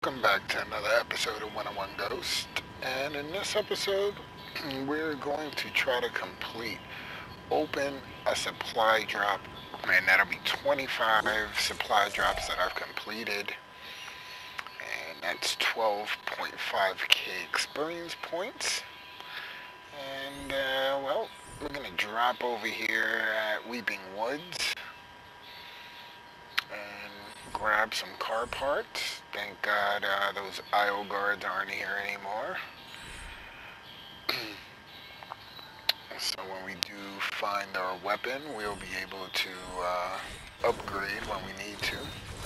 Welcome back to another episode of 101 Ghost. And in this episode, we're going to try to open a supply drop. And that'll be 25 supply drops that I've completed. And that's 12.5k experience points. And, well, we're going to drop over here at Weeping Woods and grab some car parts. Thank God those aisle guards aren't here anymore. So when we do find our weapon, we'll be able to upgrade when we need to.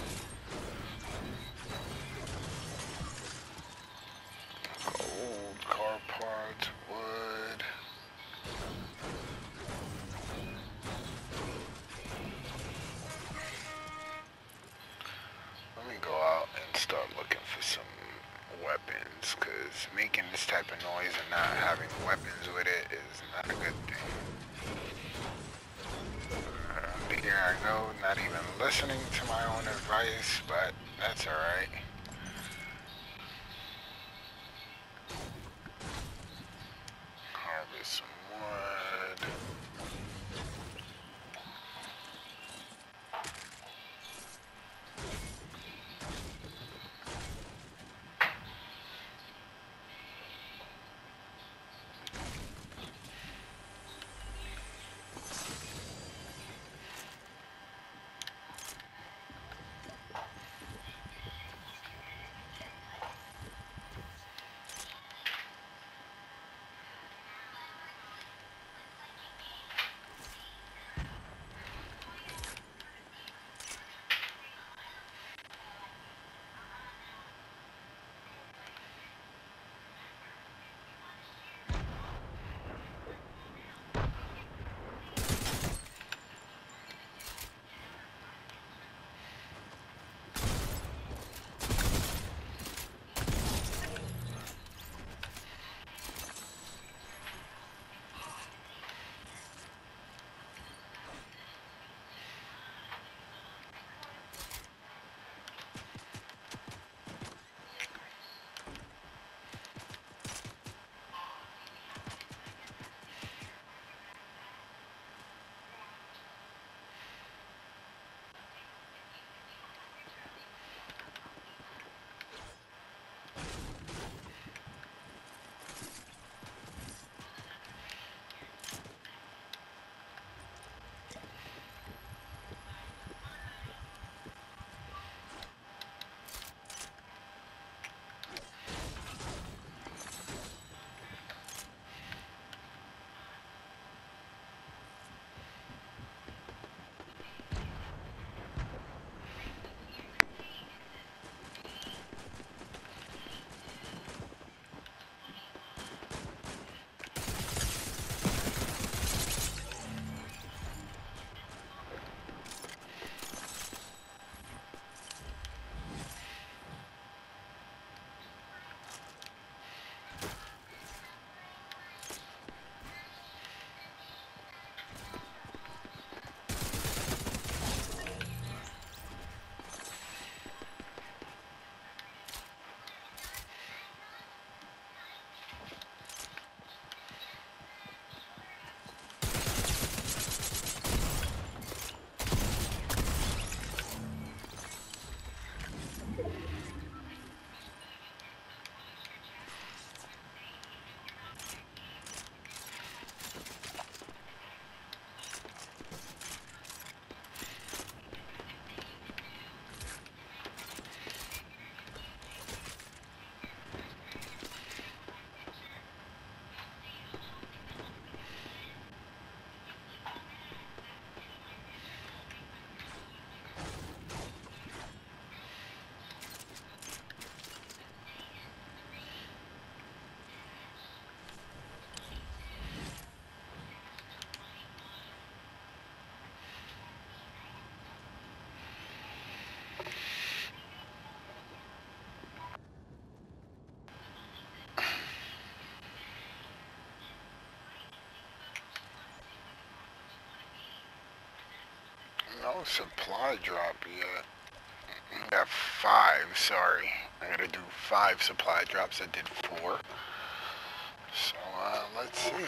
Gold, car parts, wood. Let me go out and start looking for some weapons, because making this type of noise and not having weapons with it is not a good thing. Here I go, not even listening to my own advice, but that's alright. Harvest some wood. No supply drop yet. We got 5, sorry. I gotta do 5 supply drops. I did 4. So let's see.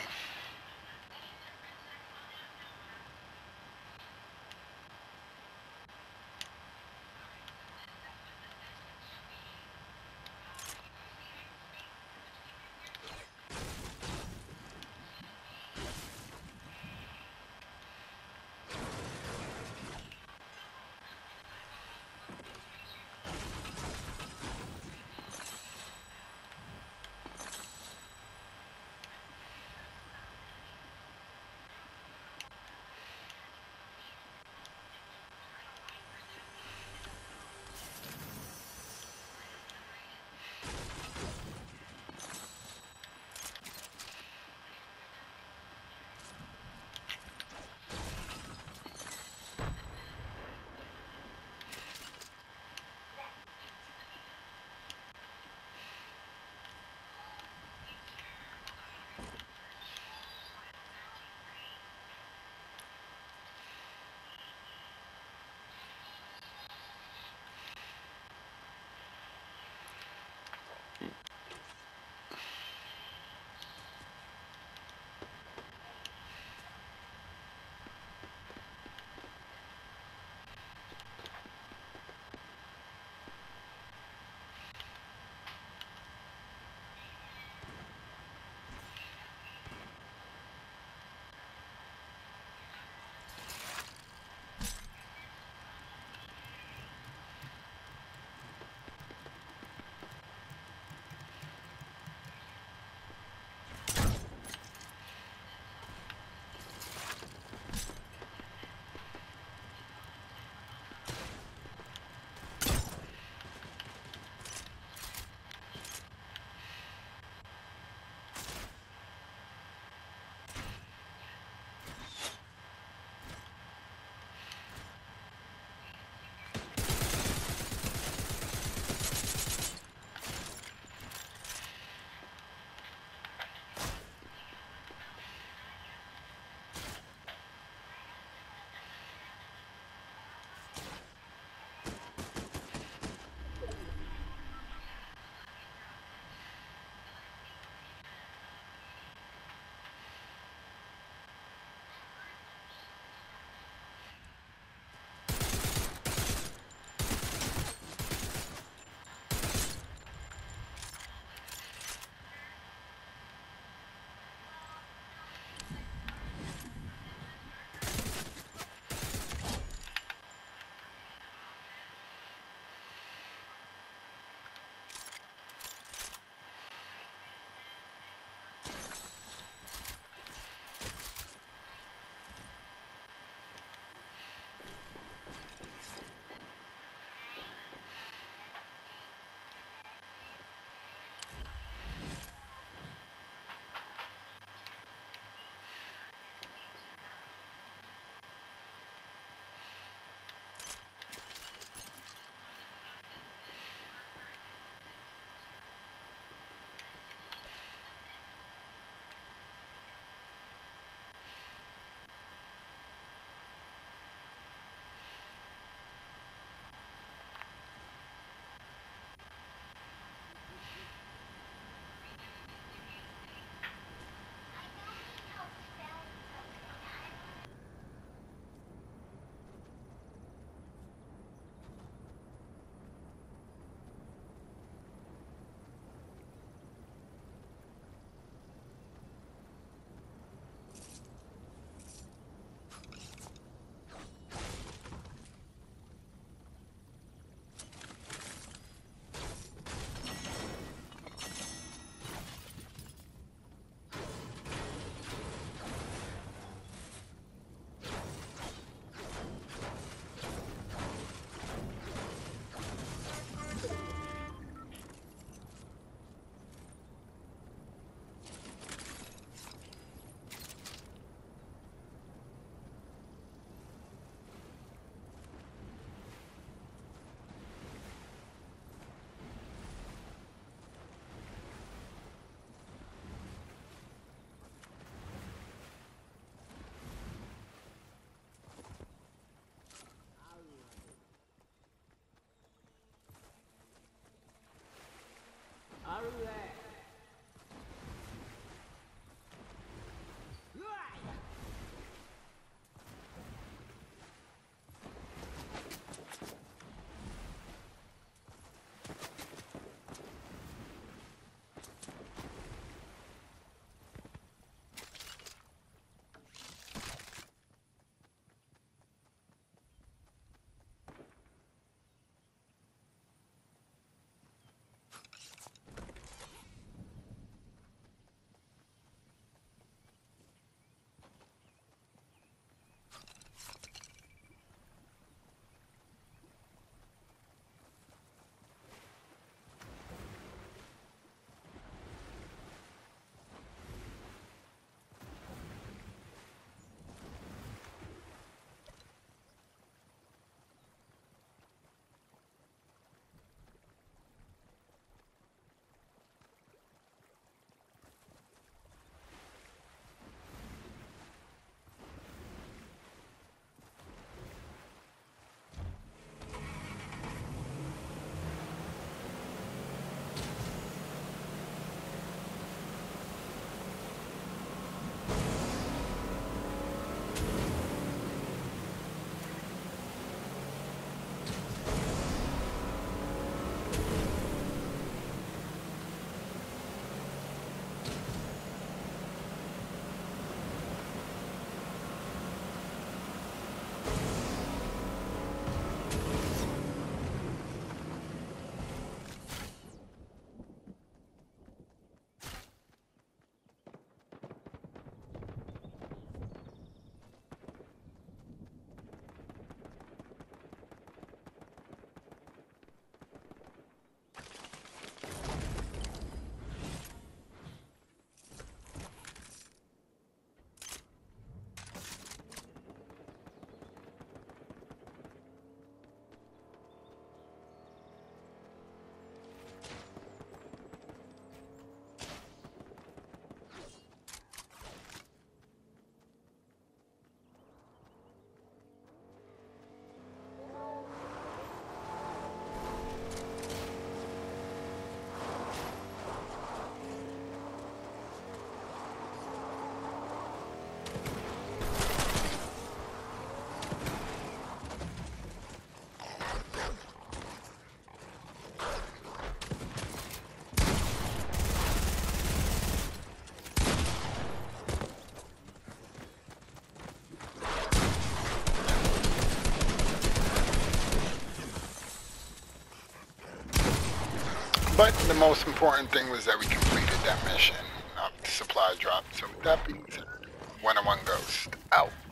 But the most important thing was that we completed that mission of the supply drop. So with that being said, 101 Ghost out.